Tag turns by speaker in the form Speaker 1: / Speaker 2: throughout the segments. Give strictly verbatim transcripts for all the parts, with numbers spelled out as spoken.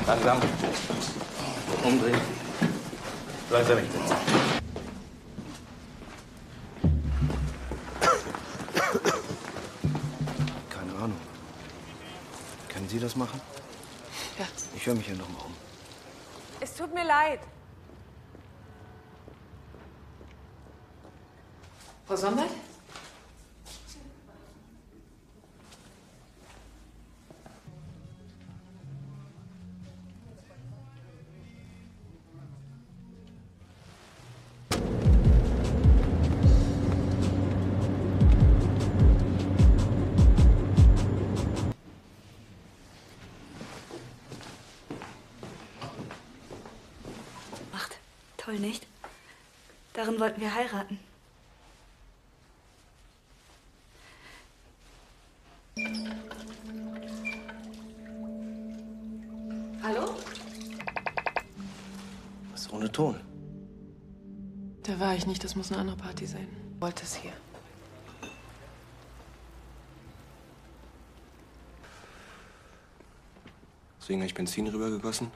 Speaker 1: Langsam. Umdrehen. Langsam nicht sitzen.
Speaker 2: Keine Ahnung. Können Sie das machen?
Speaker 3: Ja.
Speaker 2: Ich höre mich hier noch mal um.
Speaker 3: Es tut mir leid. Frau Sombert?
Speaker 4: Toll, nicht? Darin wollten wir heiraten.
Speaker 3: Hallo?
Speaker 2: Was ist ohne Ton?
Speaker 3: Da war ich nicht. Das muss eine andere Party sein. Ich wollte es hier.
Speaker 2: Deswegen habe ich Benzin rübergegossen.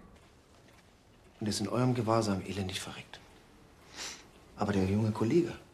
Speaker 2: Und ist in eurem Gewahrsam elendig verreckt. Aber der junge Kollege,